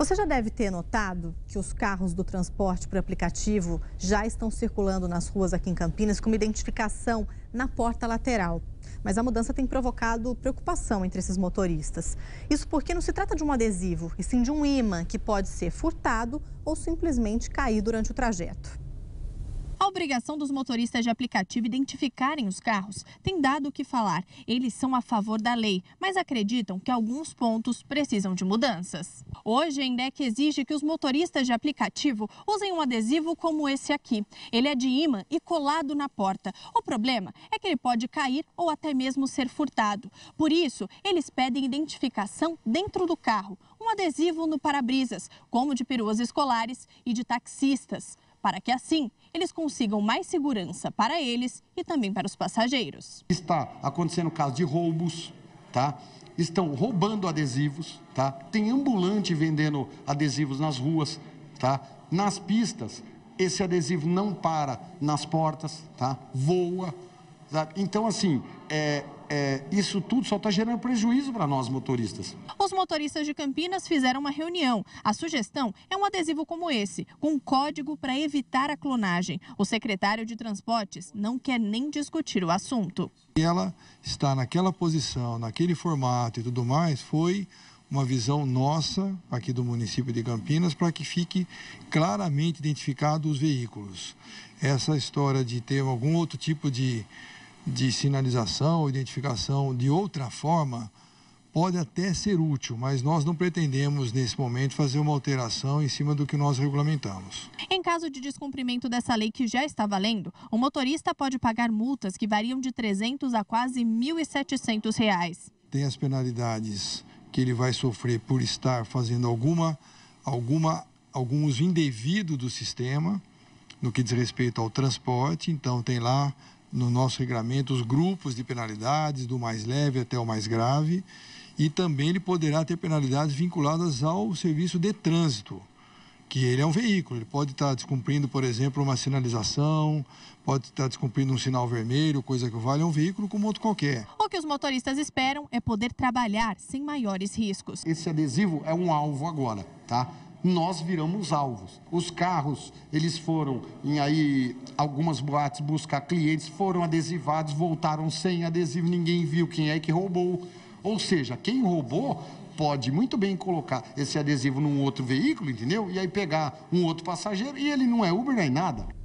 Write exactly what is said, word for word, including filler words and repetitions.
Você já deve ter notado que os carros do transporte por aplicativo já estão circulando nas ruas aqui em Campinas com uma identificação na porta lateral. Mas a mudança tem provocado preocupação entre esses motoristas. Isso porque não se trata de um adesivo, e sim de um ímã que pode ser furtado ou simplesmente cair durante o trajeto. A obrigação dos motoristas de aplicativo identificarem os carros tem dado o que falar. Eles são a favor da lei, mas acreditam que alguns pontos precisam de mudanças. Hoje, a INDEC exige que os motoristas de aplicativo usem um adesivo como esse aqui. Ele é de ímã e colado na porta. O problema é que ele pode cair ou até mesmo ser furtado. Por isso, eles pedem identificação dentro do carro, um adesivo no para-brisas, como de peruas escolares e de taxistas, para que assim eles consigam mais segurança para eles e também para os passageiros. Está acontecendo caso de roubos, tá? Estão roubando adesivos, tá? Tem ambulante vendendo adesivos nas ruas, tá? Nas pistas, esse adesivo não para nas portas, tá? Voa, sabe? Então, assim, é, é, isso tudo só está gerando prejuízo para nós motoristas. Os motoristas de Campinas fizeram uma reunião. A sugestão é um adesivo como esse, com um código para evitar a clonagem. O secretário de Transportes não quer nem discutir o assunto. Ela está naquela posição, naquele formato e tudo mais, foi uma visão nossa aqui do município de Campinas para que fique claramente identificado os veículos. Essa história de ter algum outro tipo de, de sinalização ou identificação de outra forma pode até ser útil, mas nós não pretendemos, nesse momento, fazer uma alteração em cima do que nós regulamentamos. Em caso de descumprimento dessa lei que já está valendo, o motorista pode pagar multas que variam de trezentos a quase mil e setecentos reais. Tem as penalidades que ele vai sofrer por estar fazendo alguma, alguma, algum uso indevido do sistema, no que diz respeito ao transporte. Então, tem lá no nosso regulamento os grupos de penalidades, do mais leve até o mais grave. E também ele poderá ter penalidades vinculadas ao serviço de trânsito, que ele é um veículo. Ele pode estar descumprindo, por exemplo, uma sinalização, pode estar descumprindo um sinal vermelho, coisa que vale, é um veículo como outro qualquer. O que os motoristas esperam é poder trabalhar sem maiores riscos. Esse adesivo é um alvo agora, tá? Nós viramos alvos. Os carros, eles foram em aí algumas boates buscar clientes, foram adesivados, voltaram sem adesivo, ninguém viu quem é que roubou. Ou seja, quem roubou pode muito bem colocar esse adesivo num outro veículo, entendeu? E aí pegar um outro passageiro e ele não é Uber nem nada.